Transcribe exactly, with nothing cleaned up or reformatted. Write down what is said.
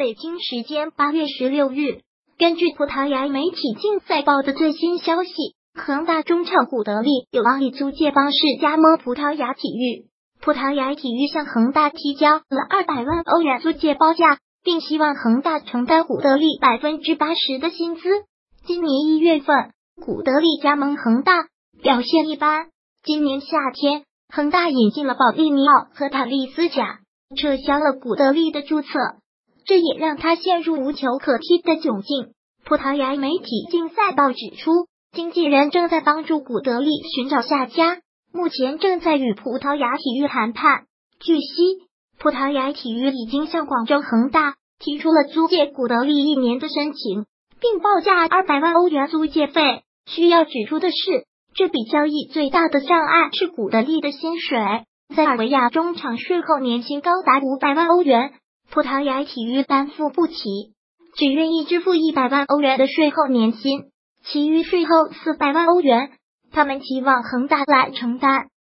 北京时间八月十六日，根据葡萄牙媒体竞赛报的最新消息，恒大中场古德利有望以租借方式加盟葡萄牙体育。葡萄牙体育向恒大提交了二百万欧元租借报价，并希望恒大承担古德利百分之八十的薪资。今年一月份，古德利加盟恒大，表现一般。今年夏天，恒大引进了保利尼奥和塔利斯贾，撤销了古德利的注册，这也让他陷入无球可踢的窘境。葡萄牙媒体竞赛报指出，经纪人正在帮助古德利寻找下家，目前正在与葡萄牙体育谈判。据悉，葡萄牙体育已经向广州恒大提出了租借古德利一年的申请，并报价二百万欧元租借费。需要指出的是，这笔交易最大的障碍是古德利的薪水，塞尔维亚中场税后年薪高达五百万欧元，葡萄牙体育担负不起，只愿意支付一百万欧元的税后年薪，其余税后四百万欧元，他们期望恒大来承担。